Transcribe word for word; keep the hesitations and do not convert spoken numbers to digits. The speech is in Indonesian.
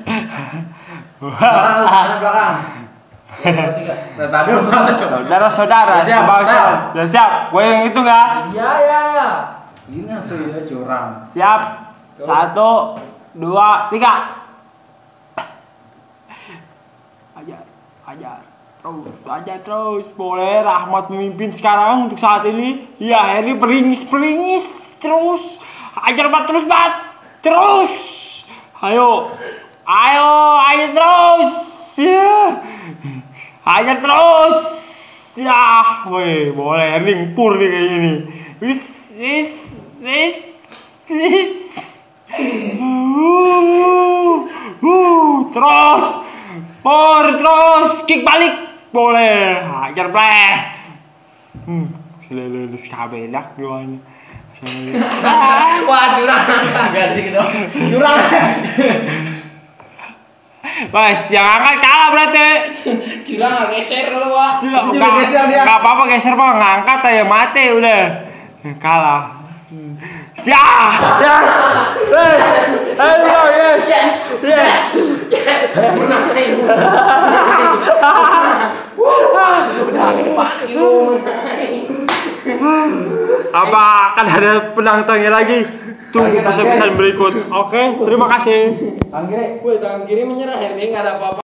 Belakang, belakang. Saudara-saudara, siap, bangsa. Udah siap. Gue yang itu nggak? Iya, iya, iya. Ini tuh ya curang. Siap. Satu, dua, tiga. Ajar, ajar. Terus, ajar terus. Boleh Rahmat memimpin sekarang untuk saat ini. Iya, Heri peringis-peringis terus. Ajar bat terus bat. Terus. Ayo. Ayo, ayo terus. Ya. Ajar terus. Ya, woi, boleh ring pur nih kayaknya nih. Wis, wis, wis, wis. Uh, uh, terus. Pur terus, kick balik. Boleh. Ajar play. Hmm, selalu sekabelak doanya. Wah, curang. Enggak sih gitu. Curang. Mas, yang angkat kalah berarti. Curang geser lu, Wak. Enggak geser dia. Enggak apa-apa geser mah, ngangkat aja mati udah. Kalah. Siap. Yes. Yes. Ayo, yes. Yes. Yes. Yes. Menang nih. Udah pagi lu menang. Apa akan ada penantangnya lagi? Tunggu pesan-pesan berikut. Oke, terima kasih. Tangan kiri. Woi, tangan kiri menyerah, Hermi enggak ada apa-apa.